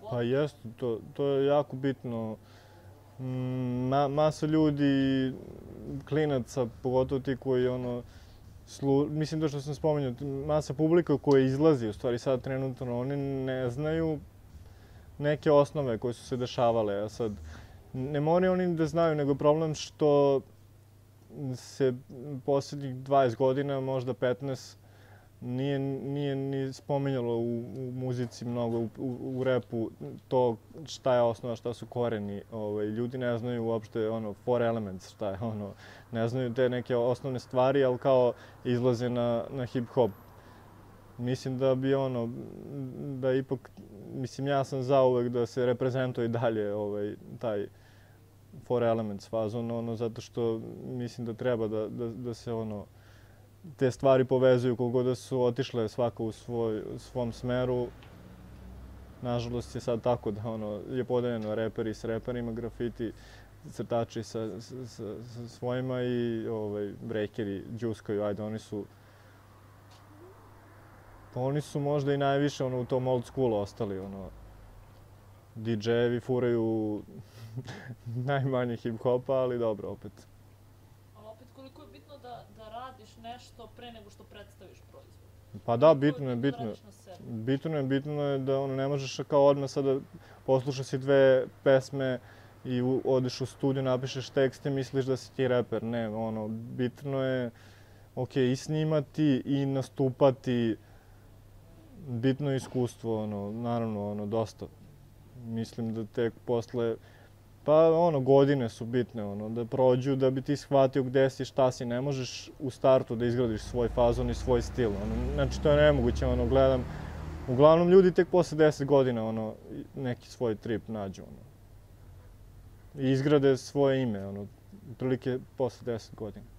Pa jeste, to je jako bitno. Masa ljudi, klinaca, pogotovo ti koji mislim to što sam spomenuo, masa publika koja izlazi u stvari sad trenutno, oni ne znaju neke osnove koje su se dešavale. A sad, ne moraju oni da znaju, nego problem što se posljednjih 20 godina, možda 15, nije ni spominjalo u muzici mnogo, u repu, to šta je osnova, šta su koreni. Ljudi ne znaju uopšte four elements, šta je ne znaju te neke osnovne stvari, ali kao izlaze na hip-hop. Mislim da bi da ipak, mislim ja sam za uvek da se reprezentuje i dalje taj four elements fazon, zato što mislim da treba da se te stvari povezuju koliko da su otišle svako u svom smeru. Nažalost je sad tako da je podeljeno reperi s reperima, grafiti, crtači sa svojima i breakeri džuskaju, ajde oni su možda i najviše u tom old schoolu ostali, DJ-evi furaju najmanje hip-hopa, ali dobro, opet. Ali opet koliko je bitno da radiš nešto pre nego što predstaviš proizvod? Pa da, bitno je. Bitno je da ne možeš kao odmah sada poslušaš si 2 pesme i odeš u studiju, napišeš tekst i misliš da si ti reper. Ne, bitno je i snimati i nastupati. Bitno je iskustvo, naravno, dosta. Mislim da tek posle, pa godine su bitne, da prođu, da bi ti shvatio gde si, šta si. Ne možeš u startu da izgradiš svoj fazon i svoj stil. Znači, to je nemoguće, gledam. Uglavnom, ljudi tek posle 10 godina, neki svoj trip nađu, i izgrade svoje ime, otprilike posle 10 godina.